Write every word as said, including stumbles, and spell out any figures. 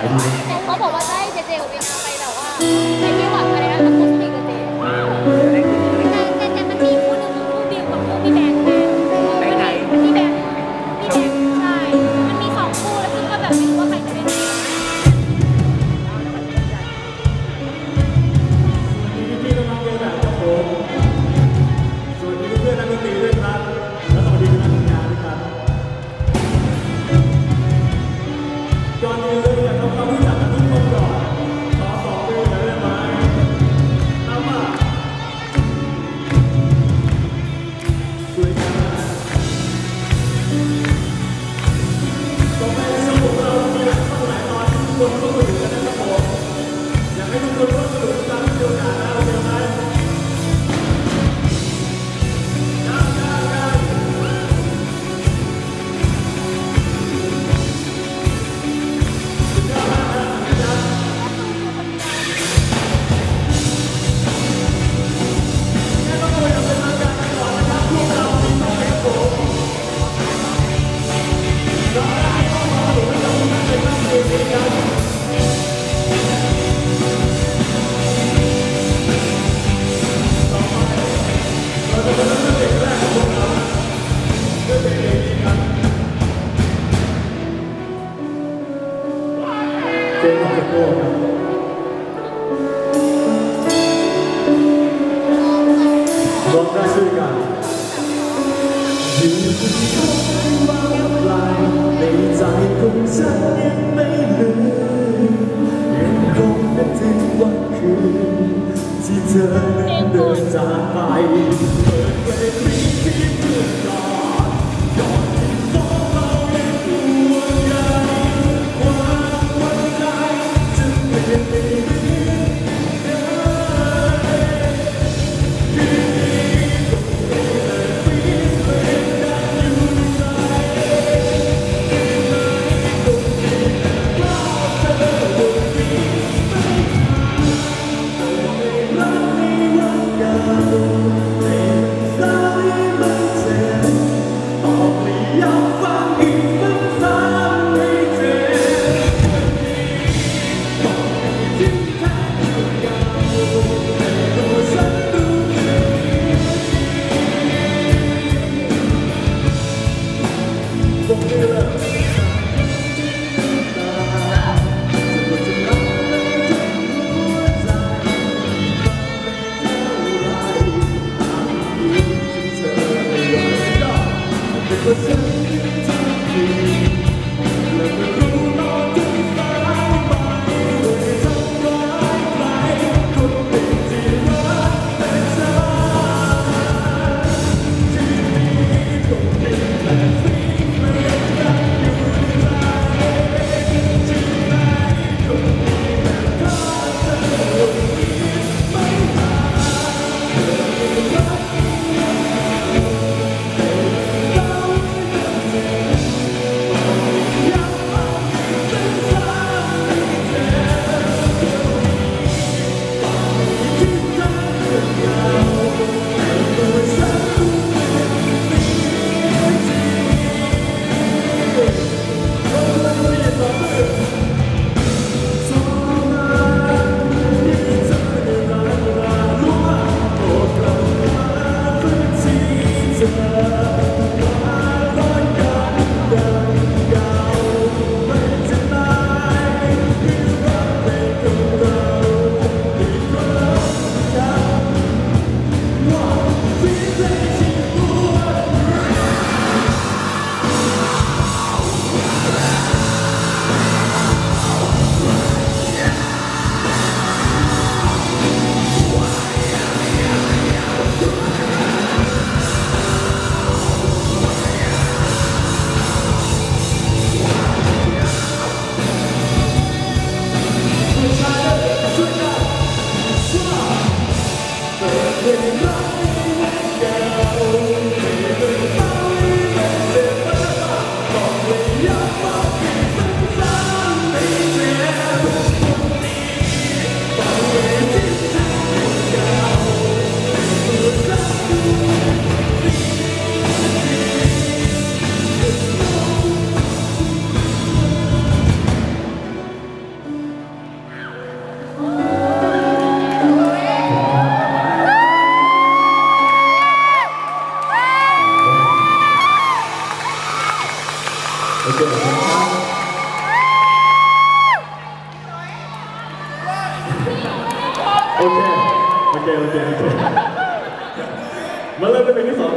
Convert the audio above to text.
เขาบอกว่าได้เจเจกับวีนาไปแต่ว่าไม่ที่หวังอะไรนะอัพโพสต์กับเจแต่แต่แต่มันมีคู่หนึ่งคู่บิวกับคู่พี่แบงค์แบงค์ไหนพี่แบงค์พี่แบงค์ใช่มันมีสองคู่แล้วซึ่งก็แบบไม่รู้ว่าใครจะได้ไหมพี่ๆน้องๆเดินแบบครับผมสวัสดีเพื่อนนักดนตรีด้วยครับและสวัสดีคณะทำงานด้วยครับก่อนอื่นเลยอยากทำความรู้จักกับทุกคนก่อนขอสองมือกันได้ไหมเอามาสวยงามต่อไปในช่วงของเรามีหลายช่วงหลายตอนที่ทุกคนเข้ามาอยู่กันนะครับผมอยากให้ทุกคนร่วมสนุกตามที่มีโอกาสนะโอเคไหมร้องได้ด้วยกันอยู่ที่เขาบ้างปลายในใจของฉันยังไม่ลืมยังคงนึกถึงวันคืนที่เธอนั้นเดินจากไปเปิดเวทีที่เพื่อนก่อนก่อนที่พวกเรายังห่วงใยความหวังใจจะเปลี่ยนไปโอเคโอเคโอเคโอเคมาเริ่มเป็นเพลงที่สอง